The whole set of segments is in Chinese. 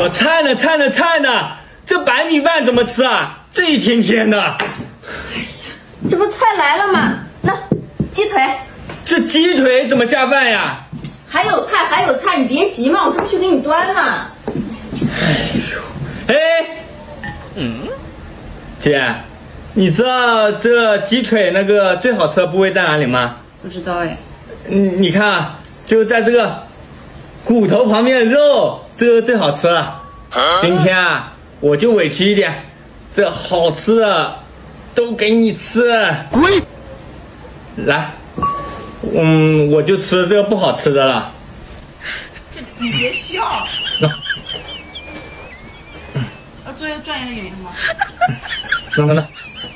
呦，菜呢，菜呢，菜呢！这白米饭怎么吃啊？这一天天的。哎呀，这不菜来了吗？那鸡腿， 这鸡腿怎么下饭呀？ 还有菜，还有菜，你别急嘛，我这不去给你端呢。 哎呦，哎，姐，你知道这鸡腿那个最好吃的部位在哪里吗？ 不知道哎。 你看啊，就在这个骨头旁边的肉，这个最好吃了。今天啊，我就委屈一点，这好吃的都给你吃。滚！来，我就吃这个不好吃的了。 你别笑。要做一个专业的演员吗？ 怎么了？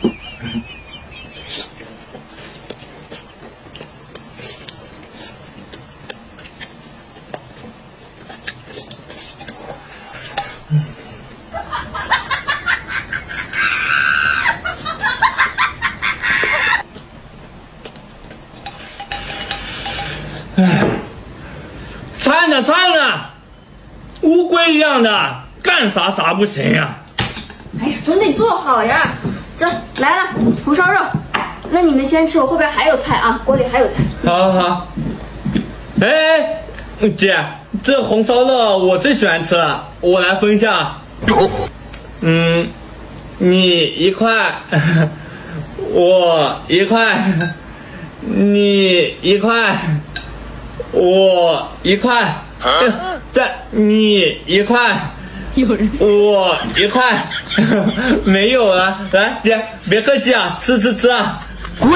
菜呢菜呢，乌龟一样的，干啥啥不行呀！ 哎呀，总得做好呀。这来了红烧肉，那你们先吃，我后边还有菜啊，锅里还有菜。 好好好。哎，姐，这红烧肉我最喜欢吃了，我来分一下。你一块，我一块，你一块，我一块，再你一块，我一块，没有了。来，姐，别客气啊，吃吃吃啊！滚！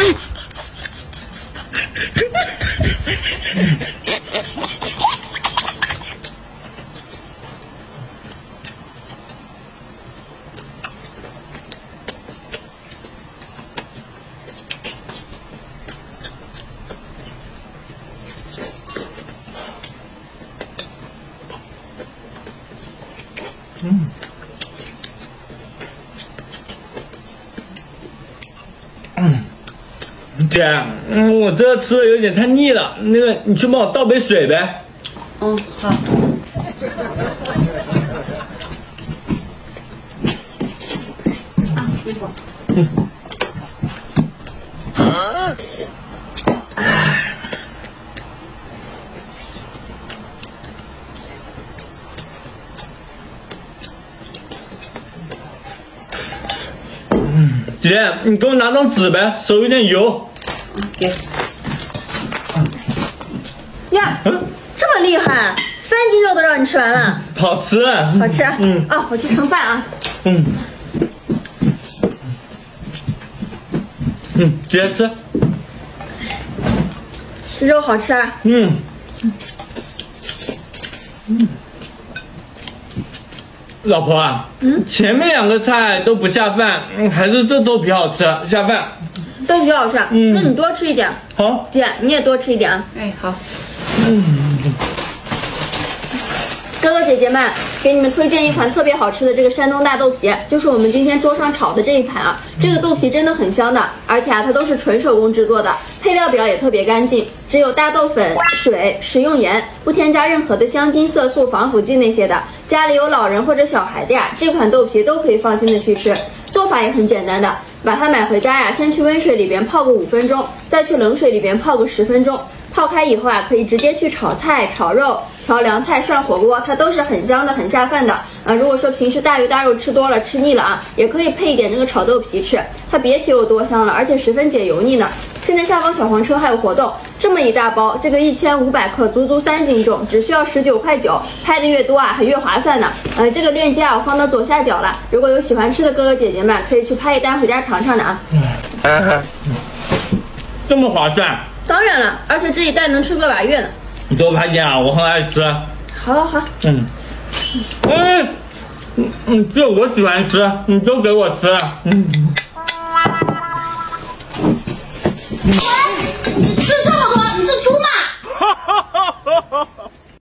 姐，我这吃的有点太腻了，那个你去帮我倒杯水呗。 好。一会儿。 姐，你给我拿张纸呗，手有点油。 给。呀，这么厉害，3斤肉都让你吃完了。 好吃。 好吃。我去盛饭啊。 姐吃。 这肉好吃啊。 老婆啊，前面2个菜都不下饭，还是这豆皮好吃，下饭。 豆皮好吃，那你多吃一点。 好， 姐你也多吃一点啊。哎，好。哥哥姐姐们，给你们推荐一款特别好吃的这个山东大豆皮，就是我们今天桌上炒的这一盘啊。这个豆皮真的很香的，而且它都是纯手工制作的，配料表也特别干净，只有大豆粉、水、食用盐，不添加任何的香精、色素、防腐剂那些的。家里有老人或者小孩的呀，这款豆皮都可以放心的去吃。做法也很简单的，把它买回家呀，先去温水里边泡个5分钟，再去冷水里边泡个10分钟。泡开以后啊，可以直接去炒菜、炒肉、调凉菜、涮火锅，它都是很香的、很下饭的啊。如果说平时大鱼大肉吃多了、吃腻了啊，也可以配一点这个炒豆皮吃，它别提有多香了，而且十分解油腻呢。现在下方小黄车还有活动，这么一大包，这个1500克，足足3斤重，只需要19.9块，拍的越多啊，还越划算呢。这个链接啊，我放到左下角了，如果有喜欢吃的哥哥姐姐们，可以去拍一单回家尝尝的啊。 这么划算？ 当然了，而且这一袋能吃个把月呢。 你多拍点啊，我很爱吃。 好。 这我喜欢吃，你都给我吃。